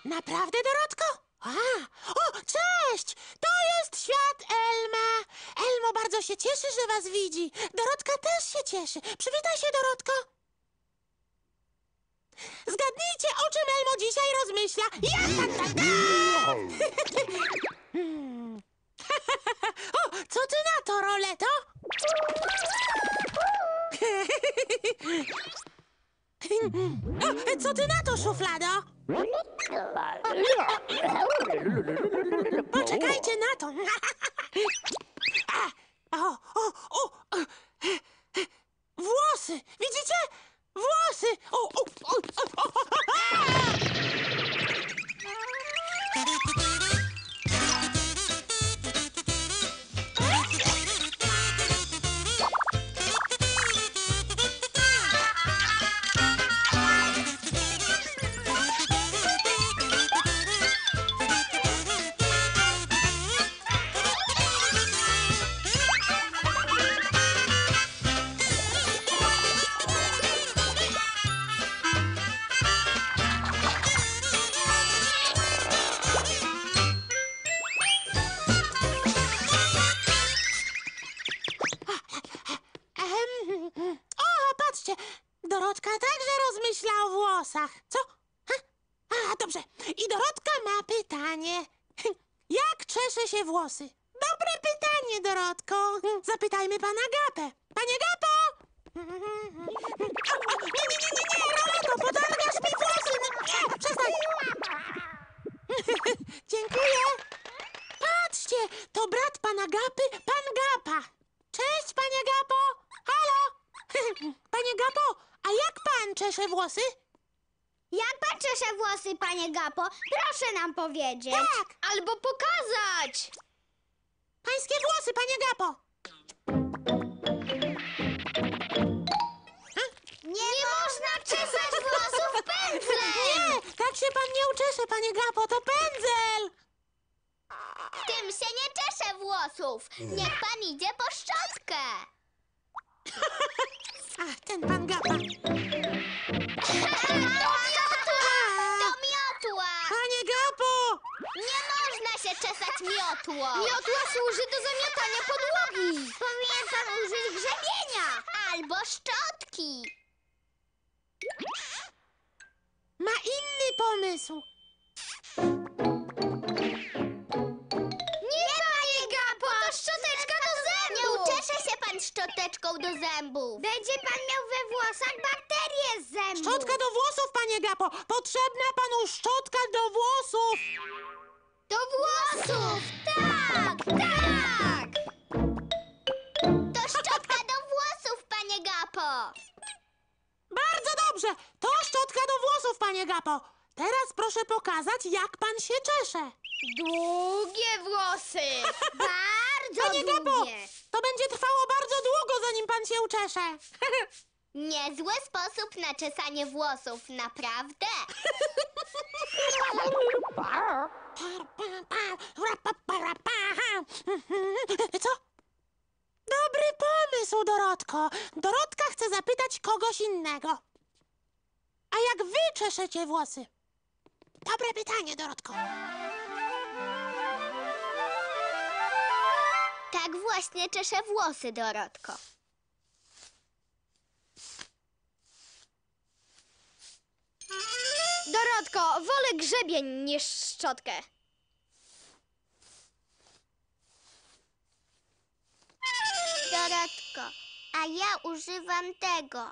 Naprawdę, Dorotko? O, cześć! To jest świat Elma. Elmo bardzo się cieszy, że was widzi. Dorotka też się cieszy. Przywitaj się, Dorotko. Zgadnijcie, o czym Elmo dzisiaj rozmyśla. O, co ty na to, Roleto? O, co ty na to, Szuflado? Poczekajcie na to. Włosy! Widzicie? Włosy! Patrzcie, Dorotka także rozmyśla o włosach. Co? Dobrze. I Dorotka ma pytanie. Jak czesze się włosy? Dobre pytanie, Dorotko. Zapytajmy pana Gapę. Panie Gapo! Nie, Roleto, potargasz mi włosy. Nie, przestań. Dziękuję. Patrzcie, to brat pana Gapy, pan Gapa. Cześć, panie Gapo. Halo. Panie Gapo, a jak pan czesze włosy? Jak pan czesze włosy, panie Gapo? Proszę nam powiedzieć. Tak. Albo pokazać. Pańskie włosy, panie Gapo. Nie można czesać włosów pędzlem. Nie, tak się pan nie uczesze, panie Gapo, to pędzel. Tym się nie czesze włosów. Niech pan idzie po szczotkę. Ach, ten pan Gapa. To miotła! To miotła! Panie Gapo! Nie można się czesać miotło. Miotła służy do zamiatania podłogi. Powinien pan użyć grzebienia. Albo szczotki. Ma inny pomysł. Nie, panie Gapo, to szczoteczka do zębów. Nie uczesze się pan szczoteczką do zębów. Będzie pan miał we włosach bakterie z zębów. Szczotka do włosów, panie Gapo. Potrzebna panu szczotka do włosów. Do włosów! Tak, tak! To szczotka do włosów, panie Gapo. Bardzo dobrze. To szczotka do włosów, panie Gapo. Teraz proszę pokazać, jak pan się czesze. Długie włosy. Bardzo Panie Gapo, długie. to będzie trwało bardzo długo, zanim pan się uczesze. Niezły sposób na czesanie włosów, naprawdę. Co? Dobry pomysł, Dorotko. Dorotka chce zapytać kogoś innego. A jak wy czeszecie włosy? Dobre pytanie, Dorotko. Tak właśnie czeszę włosy, Dorotko. Dorotko, wolę grzebień niż szczotkę. Dorotko, a ja używam tego.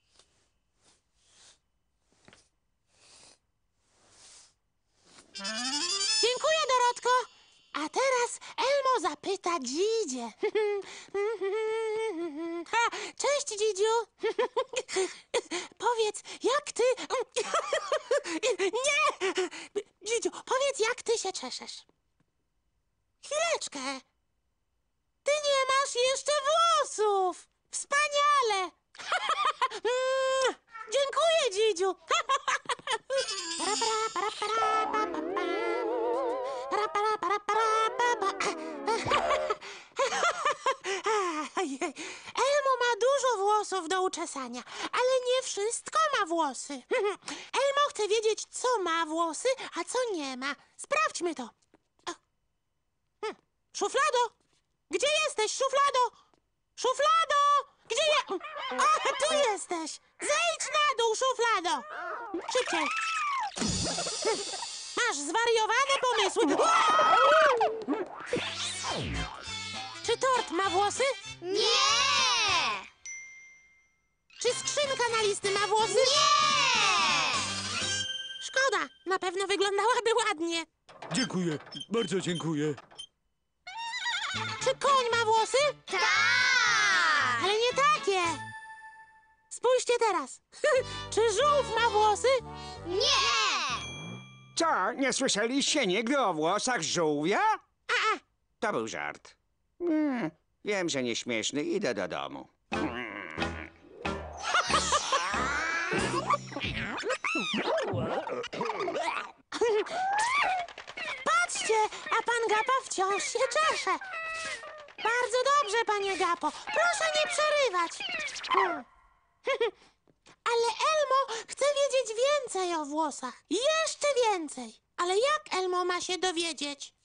Dziękuję, Dorotko. A teraz Elmo zapyta Dzidzie. Cześć, Dzidziu. Powiedz, jak ty... Nie! Dzidziu, powiedz, jak ty się czeszesz. Chwileczkę. Ty nie masz jeszcze włosów. Wspaniale. Dziękuję, Dzidziu. Elmo ma dużo włosów do uczesania, ale nie wszystko ma włosy. Elmo chcę wiedzieć, co ma włosy, a co nie ma. Sprawdźmy to. O. Szuflado! Gdzie jesteś, szuflado? Szuflado! Gdzie je... O, tu jesteś! Zejdź na dół, szuflado! Szybciej! Masz zwariowane pomysły! Czy tort ma włosy? Nie! Czy skrzynka na listy ma włosy? Nie! Szkoda, na pewno wyglądałaby ładnie. Dziękuję, bardzo dziękuję. Czy koń ma włosy? Tak! Ale nie takie. Spójrzcie teraz. Czy żółw ma włosy? Nie! Co, nie słyszeliście nigdy o włosach żółwia? A, To był żart. Wiem, że nieśmieszny, idę do domu. patrzcie, a pan Gapa wciąż się czesze. Bardzo dobrze, panie Gapo. Proszę nie przerywać. Ale Elmo chce wiedzieć więcej o włosach. Jeszcze więcej. Ale jak Elmo ma się dowiedzieć?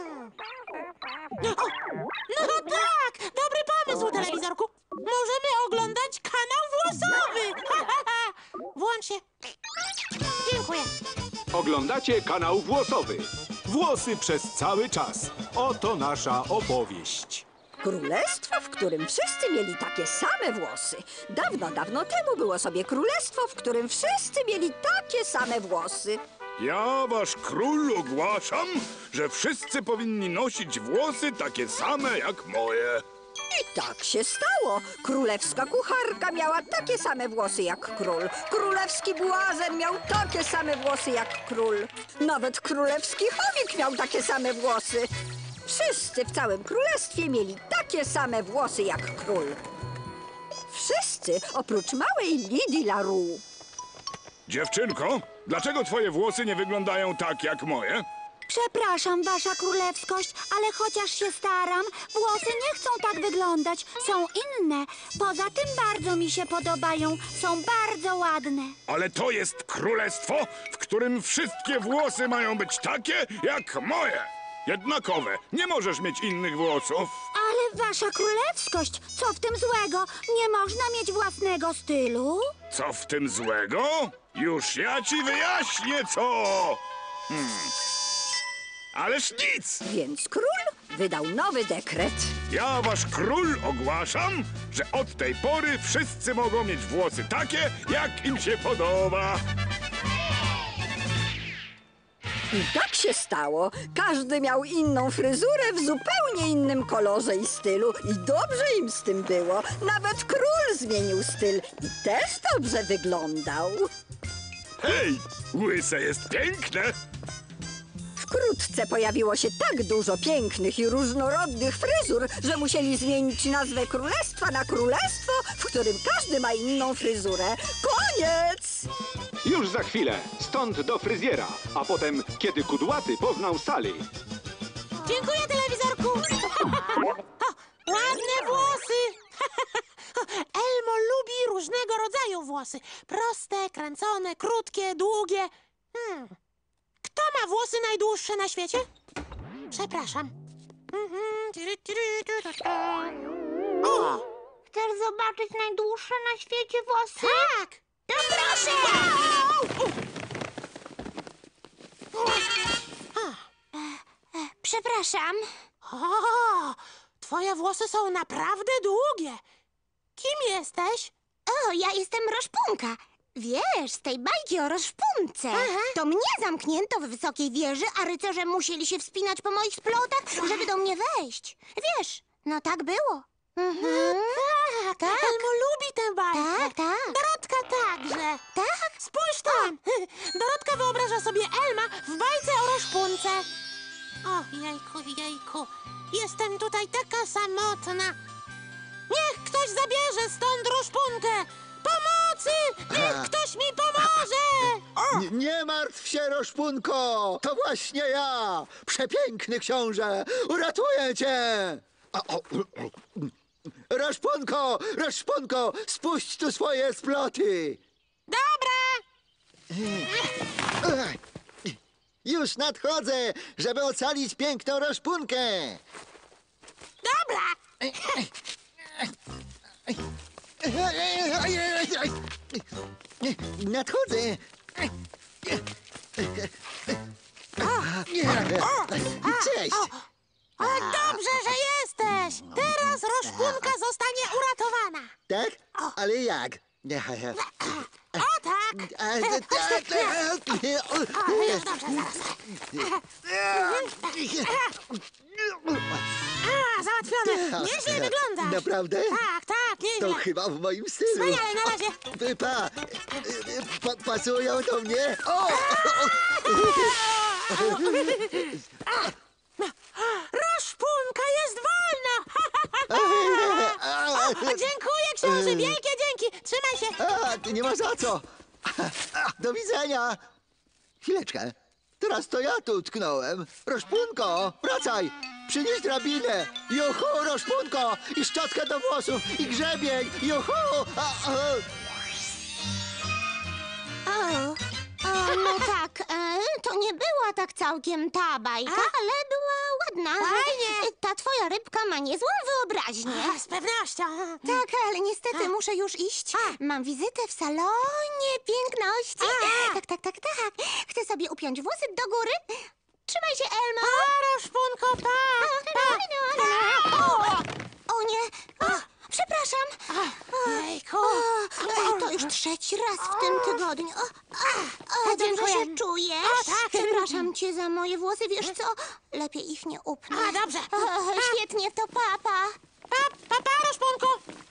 No tak, dobry pomysł, telewizorku. Możemy oglądać kanał włosowy. Włącz się. Dziękuję. Oglądacie kanał Włosowy. Włosy przez cały czas. Oto nasza opowieść. Królestwo, w którym wszyscy mieli takie same włosy. Dawno, dawno temu było sobie królestwo, w którym wszyscy mieli takie same włosy. Ja, wasz król, ogłaszam, że wszyscy powinni nosić włosy takie same jak moje. I tak się stało. Królewska kucharka miała takie same włosy jak król. Królewski błazen miał takie same włosy jak król. Nawet królewski chomik miał takie same włosy. Wszyscy w całym królestwie mieli takie same włosy jak król. Wszyscy oprócz małej Lidii LaRue. Dziewczynko, dlaczego twoje włosy nie wyglądają tak jak moje? Przepraszam, wasza królewskość, ale chociaż się staram, włosy nie chcą tak wyglądać. Są inne. Poza tym bardzo mi się podobają. Są bardzo ładne. Ale to jest królestwo, w którym wszystkie włosy mają być takie jak moje. Jednakowe. Nie możesz mieć innych włosów. Ale wasza królewskość, co w tym złego? Nie można mieć własnego stylu? Co w tym złego? Już ja ci wyjaśnię, co! Ależ nic! Więc król wydał nowy dekret. Ja, wasz król, ogłaszam, że od tej pory wszyscy mogą mieć włosy takie, jak im się podoba. I tak się stało. Każdy miał inną fryzurę w zupełnie innym kolorze i stylu. I dobrze im z tym było. Nawet król zmienił styl i też dobrze wyglądał. Hej, łyse jest piękne! Wkrótce pojawiło się tak dużo pięknych i różnorodnych fryzur, że musieli zmienić nazwę królestwa na królestwo, w którym każdy ma inną fryzurę. Koniec! Już za chwilę. Stąd do fryzjera. A potem, kiedy kudłaty poznał Sally. Dziękuję, telewizorku. Ładne włosy. Elmo lubi różnego rodzaju włosy. Proste, kręcone, krótkie, długie. Kto ma włosy najdłuższe na świecie? Przepraszam. O! Chcesz zobaczyć najdłuższe na świecie włosy? Tak! To proszę! Przepraszam. O! Twoje włosy są naprawdę długie. Kim jesteś? O, ja jestem Roszpunka. Wiesz, z tej bajki o Roszpunce. Aha. To mnie zamknięto w wysokiej wieży, a rycerze musieli się wspinać po moich splotach, żeby do mnie wejść. Wiesz, no tak było. Tak, Elmo lubi tę bajkę. Tak, tak. Dorotka także. Tak? Spójrz tam. Dorotka wyobraża sobie Elma w bajce o Roszpunce. O, jejku, jejku. Jestem tutaj taka samotna. Niech ktoś zabierze stąd Roszpunkę. Pomocy! Niech ktoś mi pomoże! Nie martw się, Roszpunko! To właśnie ja! Przepiękny książę! Uratuję cię! Roszpunko! Roszpunko! Spuść tu swoje sploty! Dobra! Już nadchodzę, żeby ocalić piękną Roszpunkę. Dobra. Nadchodzę. Cześć. Dobrze, że jesteś. Teraz Roszpunka zostanie uratowana. Tak? Ale jak? O tak. Już dobrze, zaraz. Załatwione. Nieźle wyglądasz. Naprawdę? Tak, nieźle. To chyba w moim stylu. Wspaniale, na razie. Pasują do mnie? O! Roszpunka jest wolna. Dziękuję, książę. Wielkie dzięki. Trzymaj się. Nie ma za co. Do widzenia. Chwileczkę. Teraz to ja tu utknąłem. Roszpunko, wracaj. Przynieś drabinę. Juhu, Roszpunko. I szczotkę do włosów. I grzebień. Juhu. No tak, to nie była tak całkiem ta bajka, ale była ładna. Fajnie. Ta twoja rybka ma niezłą wyobraźnię. Z pewnością. Tak, ale niestety muszę już iść. Mam wizytę w salonie piękności. Tak. Chcę sobie upiąć włosy do góry. Trzymaj się, Elmo. Roszpunko, pa. O nie, przepraszam. Jejku. To już trzeci raz w tym tygodniu. Dobrze dziękuję. się czujesz? Tak. Przepraszam cię za moje włosy, wiesz co? Lepiej ich nie upnę. Dobrze. Świetnie, to papa. Pa, Roszpunku.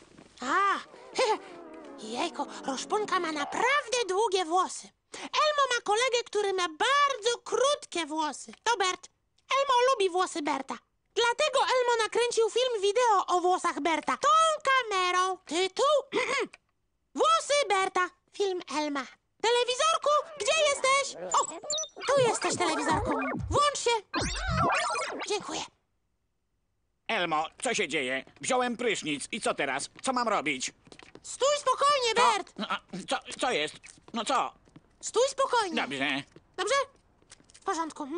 Jejku, Roszpunka ma naprawdę długie włosy. Elmo ma kolegę, który ma bardzo krótkie włosy. To Bert. Elmo lubi włosy Berta. Dlatego Elmo nakręcił film wideo o włosach Berta. Tą kamerą. Tytuł Włosy Berta. Film Elma. Telewizorku, gdzie jesteś? O, tu jesteś, telewizorku. Włącz się. Dziękuję. Elmo, co się dzieje? Wziąłem prysznic i co teraz? Co mam robić? Stój spokojnie, Bert. Co jest? No co? Stój spokojnie. Dobrze. Dobrze? W porządku.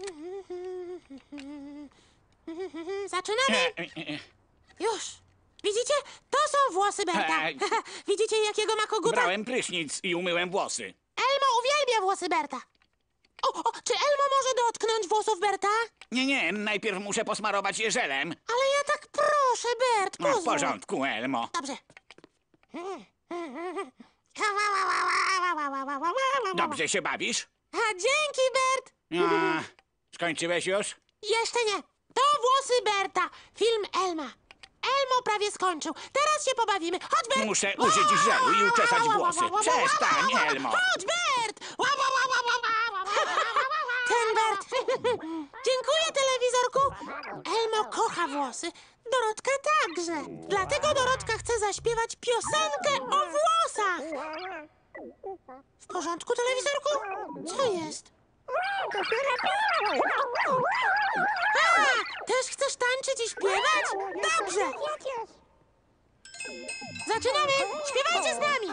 Zaczynamy. Już. Widzicie? To są włosy Berta. Widzicie, jakiego ma koguta? Brałem prysznic i umyłem włosy. Elmo uwielbia włosy Berta. Czy Elmo może dotknąć włosów Berta? Nie, najpierw muszę posmarować je żelem. Ale ja tak proszę, Bert, No, w pozwól. porządku, Elmo. Dobrze. Dobrze się bawisz? Dzięki, Bert. Skończyłeś już? Jeszcze nie. To włosy Berta. Film Elma. Elmo prawie skończył. Teraz się pobawimy. Chodź, Bert. Muszę użyć żelu i uczesać włosy. Przestań, Elmo. Chodź, Bert. Ten Bert. Dziękuję, telewizorku. Elmo kocha włosy. Dorotka także. Dlatego Dorotka chce zaśpiewać piosenkę o włosach. W porządku, telewizorku? Co jest? Też chcesz tańczyć i śpiewać? Dobrze. Zaczynamy. Śpiewajcie z nami.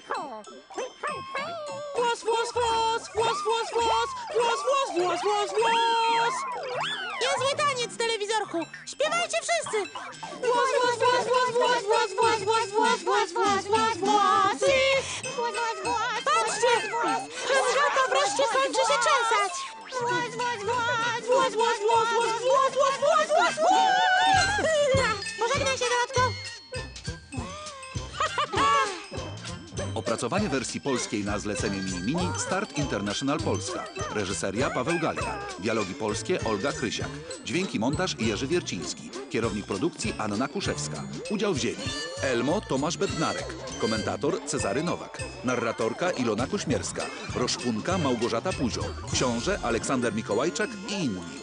Włos, włos, włos, włos, włos, włos, włos, włos, włos, włos, włos. Niezły taniec, telewizorku. Śpiewajcie wszyscy. Włos, włos, włos, włos, włos, włos, włos, włos, włos, włos, włos, włosy. Patrzcie. Rozgrzata wreszcie kończy się czesać. Włos, włos, włos, włos, włos, włos, włos, włos, włos, włos, włos. Pożegnaj się, Dorotko. Opracowanie wersji polskiej na zlecenie Mini Start International Polska. Reżyseria Paweł Galia. Dialogi polskie Olga Krysiak. Dźwięki montaż Jerzy Wierciński. Kierownik produkcji Anna Kuszewska. Udział wzięli Elmo Tomasz Bednarek. Komentator Cezary Nowak. Narratorka Ilona Kuśmierska. Roszpunka Małgorzata Puzio. Książę Aleksander Mikołajczak i inni.